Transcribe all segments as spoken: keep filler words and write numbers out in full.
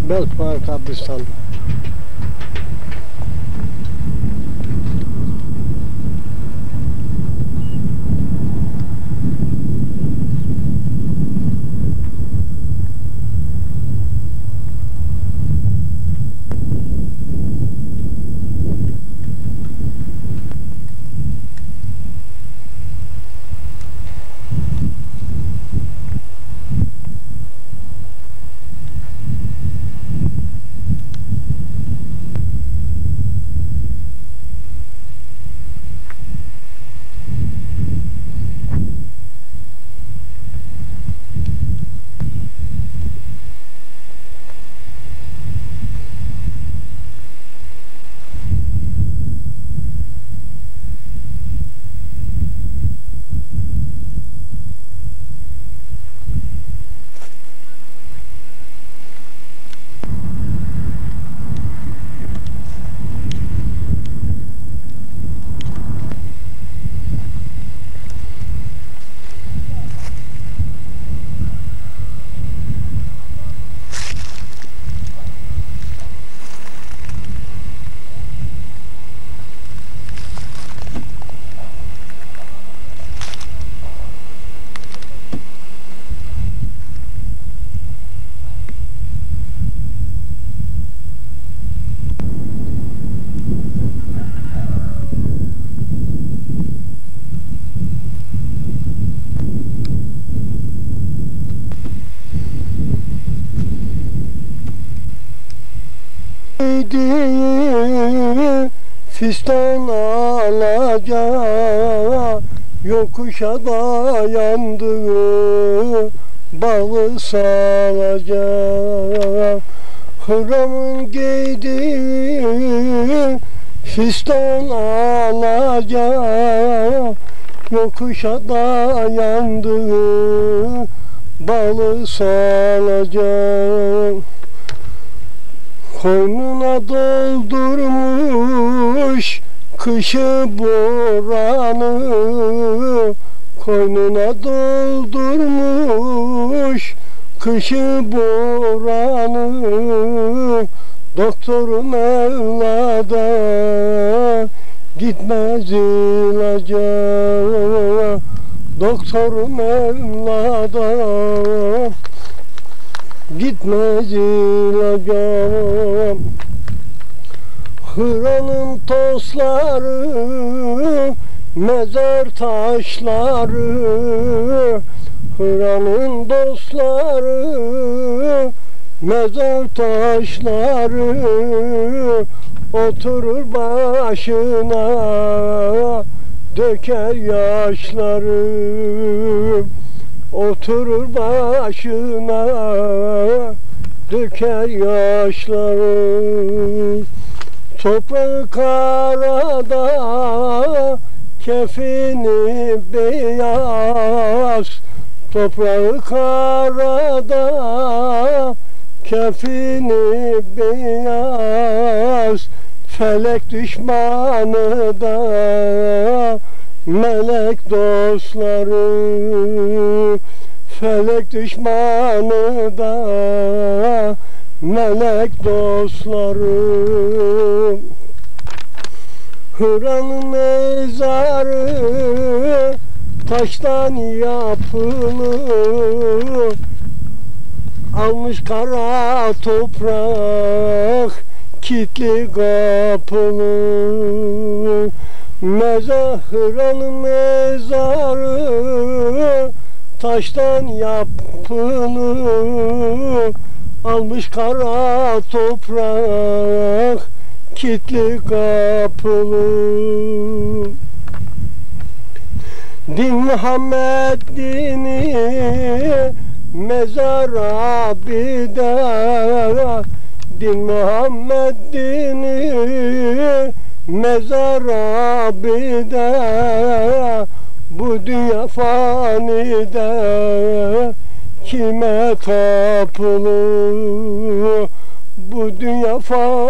Belpınar kabristanlığı. Fistan alaca yokuşa dayandı, balı salaca. Hırramın giydiği fistan alaca yokuşa dayandı, balı salaca. Koynuna doldurmuş kışı boranı, koynuna doldurmuş kışı boranı. Doktoru Mevla'da gitmez ilaca, doktoru Mevla'da gitmez ilaca. Hıranın tosları, mezar taşları, Hıranın dostları, mezar taşları. Oturur başına, döker yaşları, oturur başına, döker yaşları. Toprağı karada, kefeni beyaz, toprağı karada, kefeni beyaz. Felek düşmanı da, melek dostları. Felek düşmanı da, melek dostları. Hıranın mezarı taştan yapılı, almış kara toprak kilitli kapılı. Mezar, Hıranın mezarı taştan yapılı, almış kara toprak kilitli kapılı. Din Muhammed dini mezar abide, din Muhammed dini mezar abide. Bu dünya fanide kime tapılı, bu dünya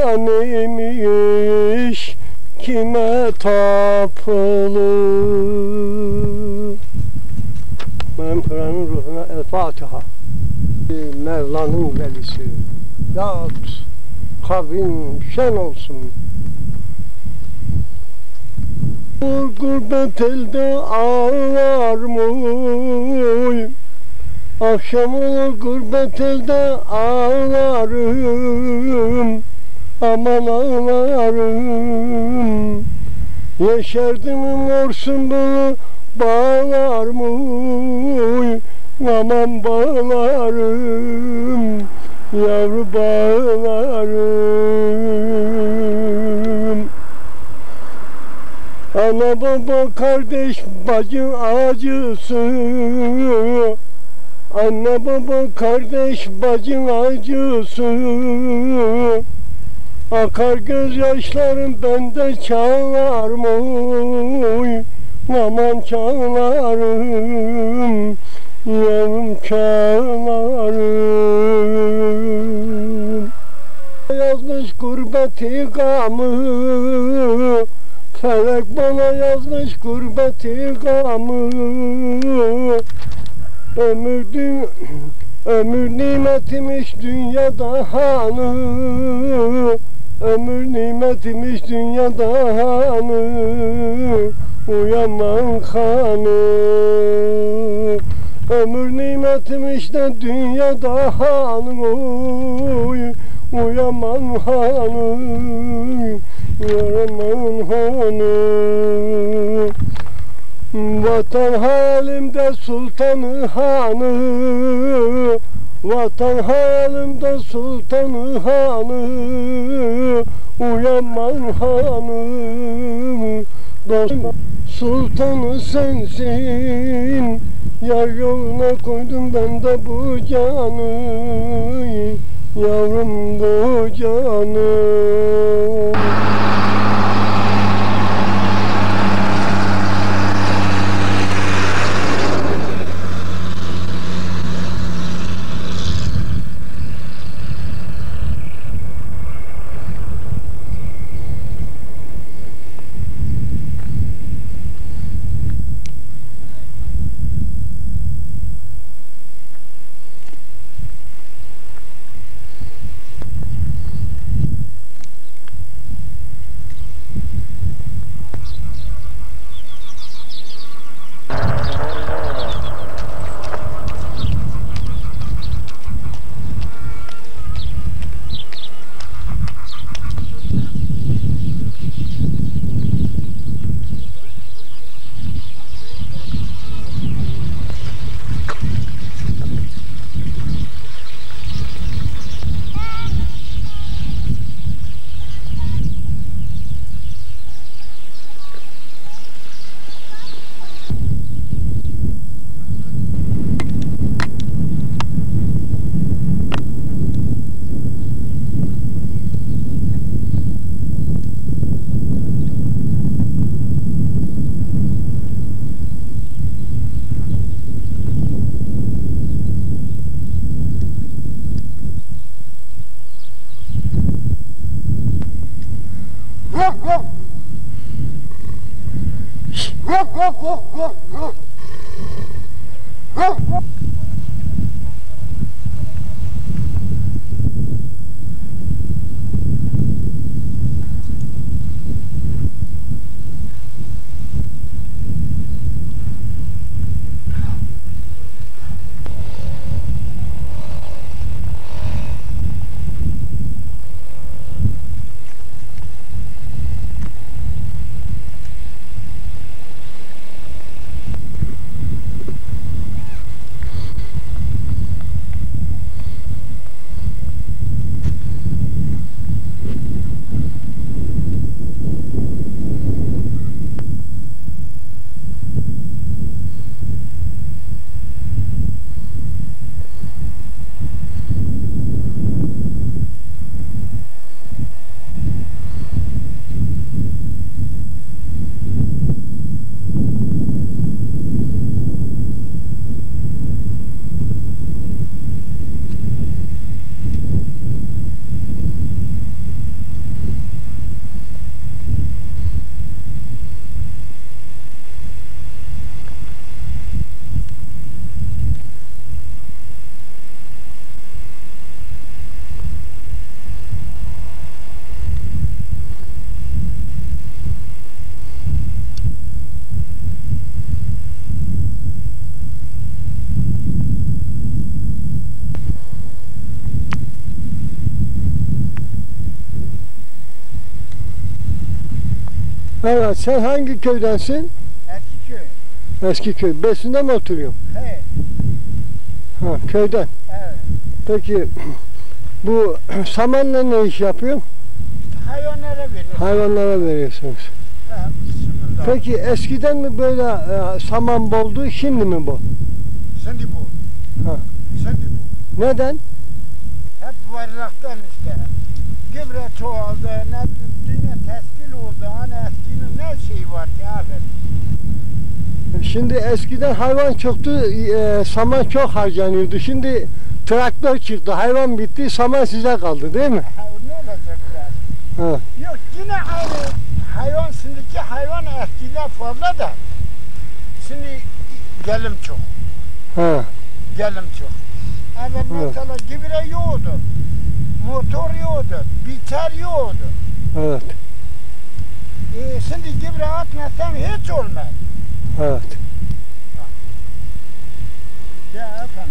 faniymiş, kime tapılı. Benim Kur'an'ın ruhuna El Fatiha. Mevla'nın velisi. Yat, kabrin şen olsun. Gurbet elde ağlar mı? Akşam olur gurbet elde ağlarım. Aman ağlarım. Yeşerdim morsun bunu bağlar mı? Aman bağlarım. Yavru bağlarım. Ana baba kardeş bacı acısı. Anne baba kardeş bacı acısı. Akar gözyaşlarım bende çağlar mı? Aman çağlarım. Yavrum çağlarım. Yazmış gurbeti gamı. Felek bana yazmış gurbeti gamı. Ömür, dü ömür nimetimiş dünyada hanı. Ömür nimetimiş dünyada hanı. Uyanman hanı. Ömür nimetimiş de dünyada hanı. Uyanman hanı. Uyanman hanı. Vatan halimde sultanı hanı. Vatan halimde sultanı hanı. Uyanman hanım. Dostum sultanı sensin. Yar yoluna koydum ben de bu canı. Yavrum bu canı. Evet, sen hangi köydensin? Eskiköy. Eskiköy. Besin'de mi oturuyorsun? He. Ha, köyden. Evet. Peki bu samanla ne iş yapıyorsun? Hayvanlara veriyor. Hayvanlara veriyorsunuz. Ha, sınırda. Peki eskiden mi böyle e, saman boldu, şimdi mi bu? Şimdi bu. Ha. Şimdi bu. Neden? Hep varlıktan işte. Gübre çoğaldı, ne bileyim dünya teskil oldu. Hani eskinin ne şeyi var ki abi? Şimdi eskiden hayvan çoktu, e, saman çok harcanıyordu. Şimdi traktör çıktı, hayvan bitti, saman size kaldı değil mi? Ha, ne olacak biraz? Ha. Yok yine aynı hayvan, şimdiki hayvan eskiden fazla da. Şimdi gelim çok. Ha. Gelim çok. Evet, Evet. mesela gübre yoktu. Motor yoktu. Biçer yoktu. Evet. E, şimdi gübre atmasan hiç olmaz. Evet. Ya efendim.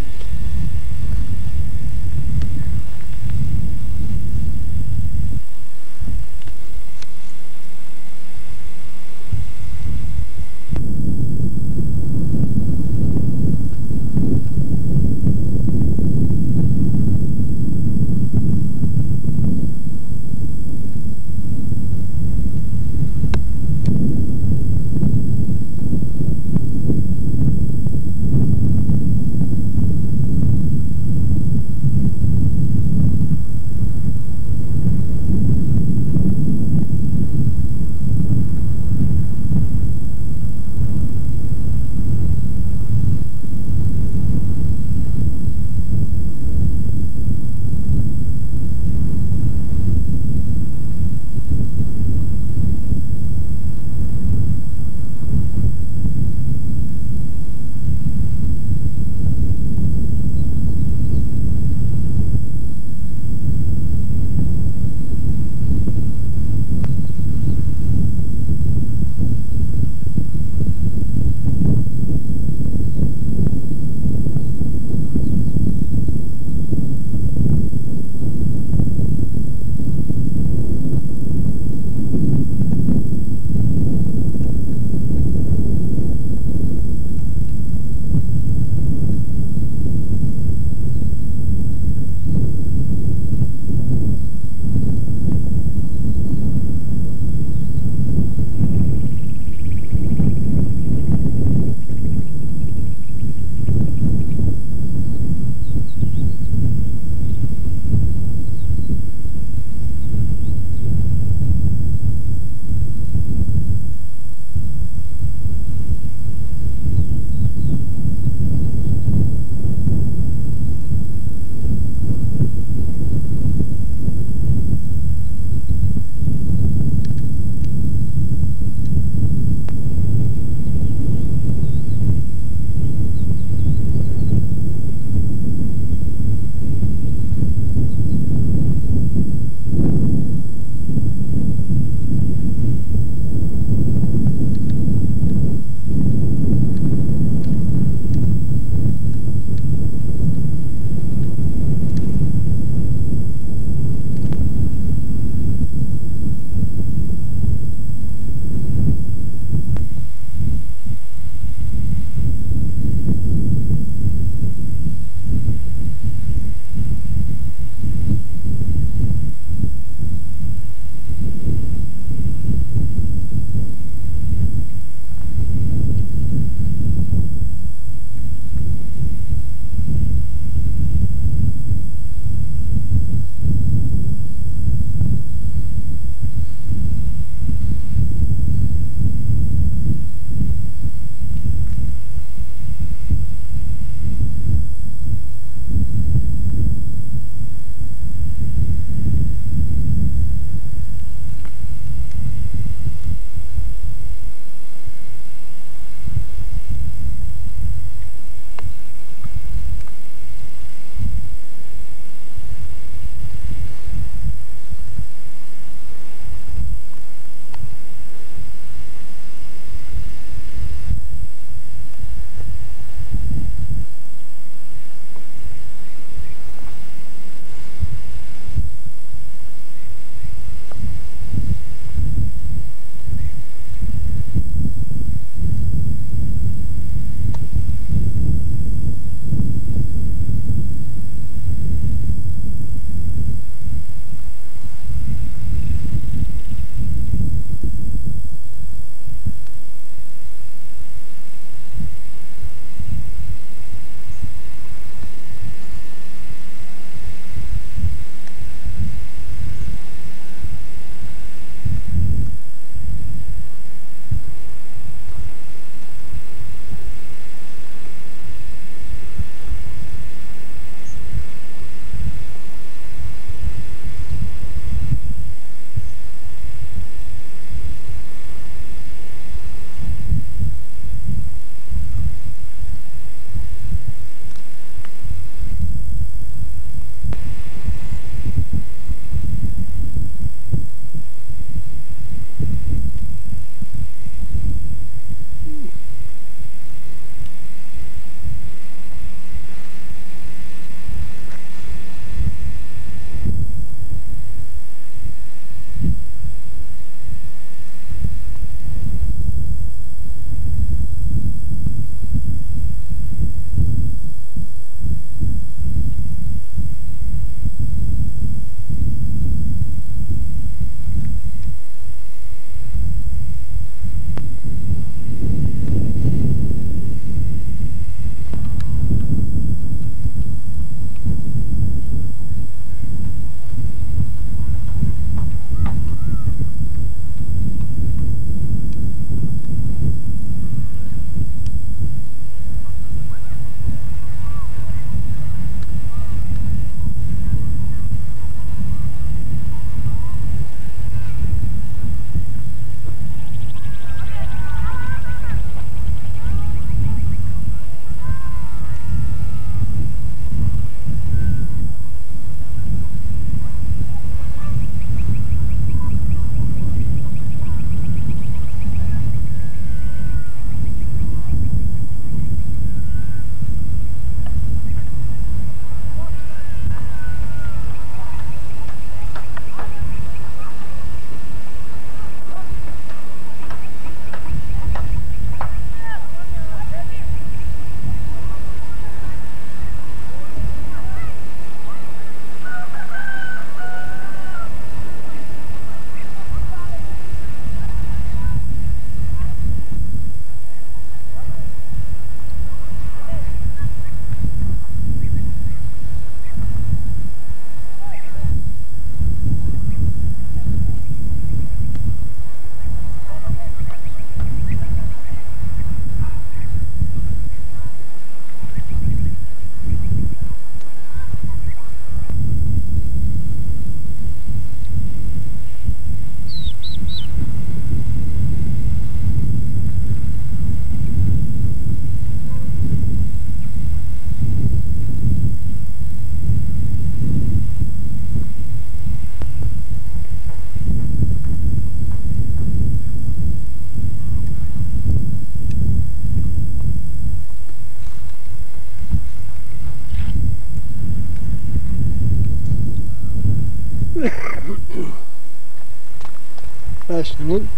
Resminin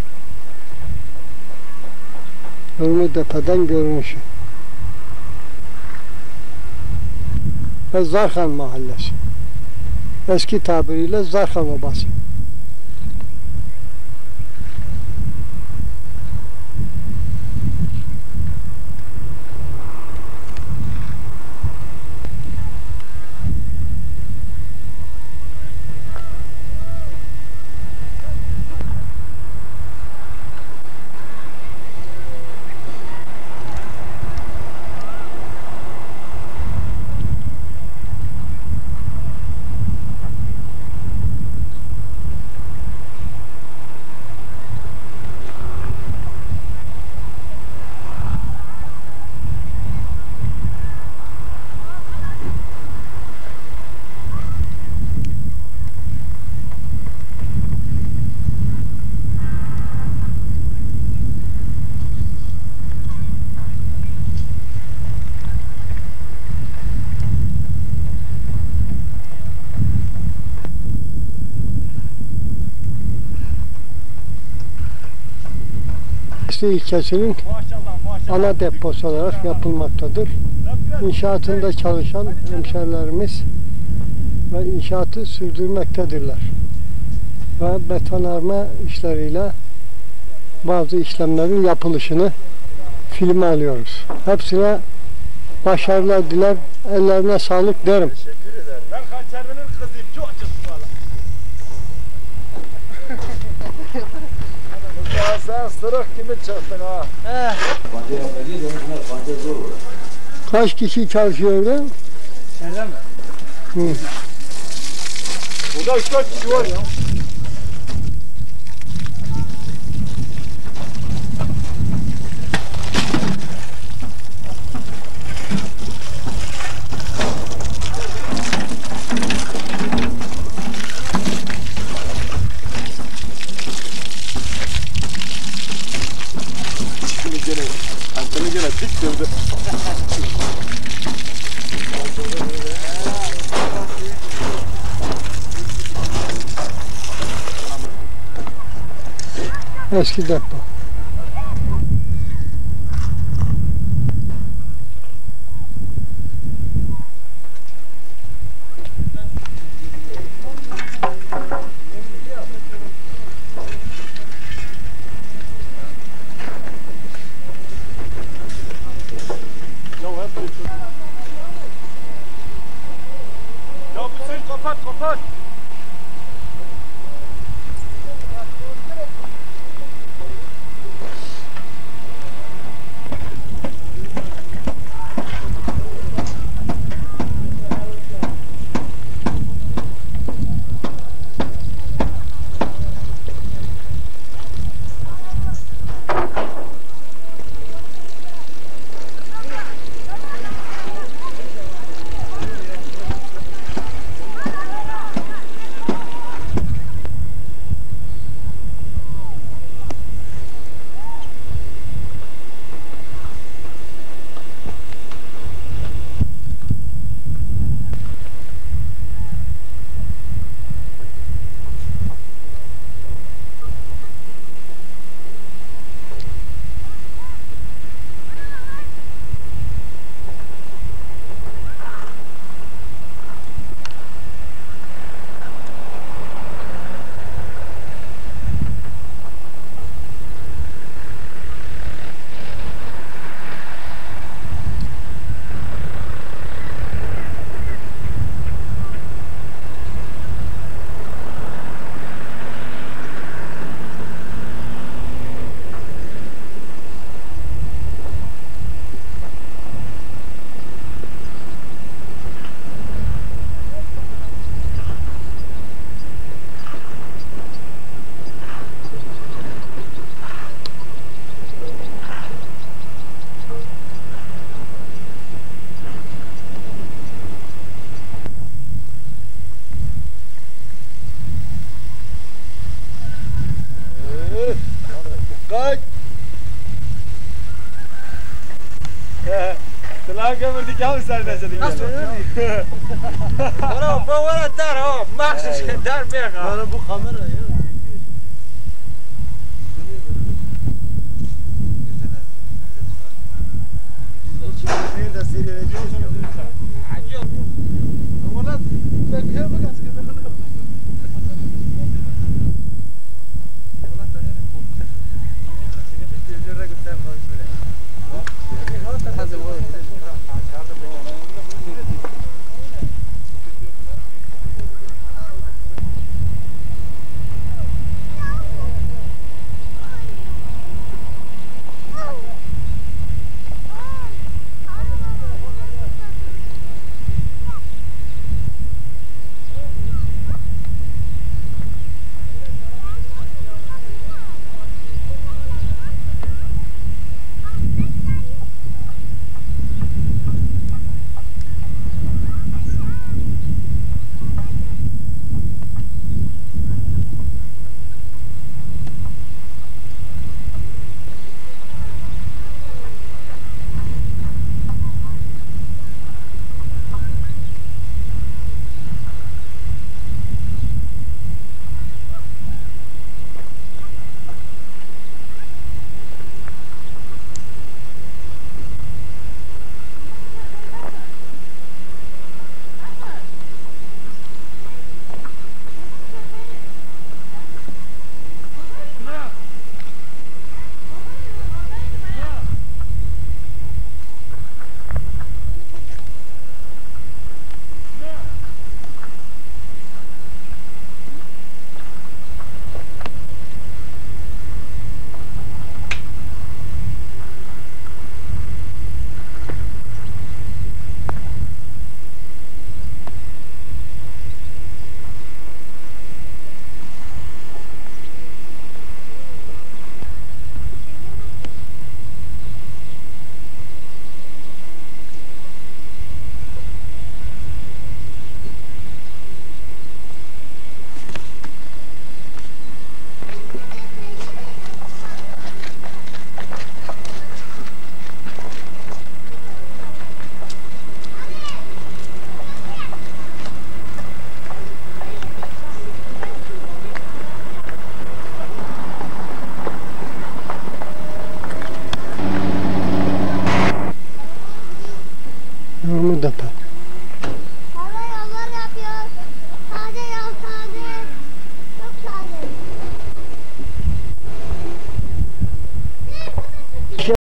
Hürmütepe'den görünüşü. Ve Zarhan Mahallesi. Eski tabiriyle Zarhan Obası. ilçesinin ana deposu olarak yapılmaktadır. İnşaatında çalışan hemşerilerimiz ve inşaatı sürdürmektedirler. Ve betonarme işleriyle bazı işlemlerin yapılışını filme alıyoruz. Hepsine başarılar diler, ellerine sağlık derim. Teşekkür ederim. Ben Kaçerli'nin kızıyım, çok çıktı valla. Ya sen sırık gibi çıktın ha. He. Kaç kişi çalışıyordu? Nereden mi? Hı. Burada üç dört kişi var ya. Anteni gene dik durdu. Eski depo. Ya bu suyu kapat kapat. Kaç. Sıla gömürdük ya mı sen de senin? Nasıl? Bana bana dar ha. bak sen darbeye kal. Yani bu kamera ya. Bir de seyredeceğiz ya. Hacı ol. Ulan ben köye bak askerde onu. Ulan da yani korktu. Seni bir gözlere göster falan böyle. Hazır ol. Yolumu da